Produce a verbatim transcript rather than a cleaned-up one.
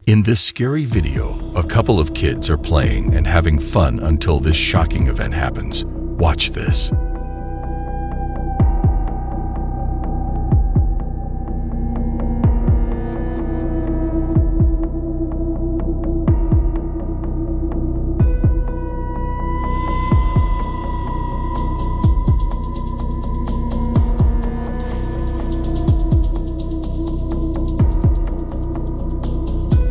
In this scary video, a couple of kids are playing and having fun until this shocking event happens. Watch this.